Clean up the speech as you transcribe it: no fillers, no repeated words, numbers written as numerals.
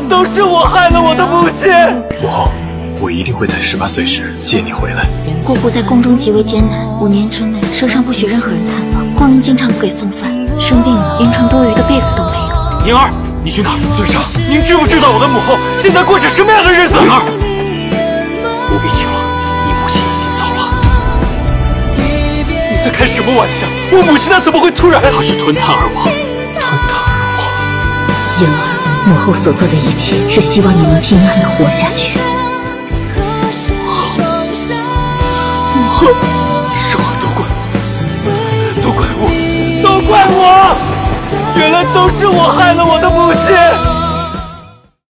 都是我害了我的母亲。 母后，我一定会在18岁时接你回来。 姑姑在宫中极为艰难，5年之内圣上不许任何人探访，宫人经常不给送饭，生病了连床多余的被子都没有。 宁儿，你去哪儿？ 尊上，您知不知道我的母后现在过着什么样的日子？ 宁儿，不必去了，你母亲已经走了。 你在开什么玩笑？我母亲她怎么会突然？ 她是吞炭而亡。 吞炭而亡。 婴儿，母后所做的一切是希望你能平安的活下去。 母后，什么都怪我，都怪我，都怪我！原来都是我害了我的母亲。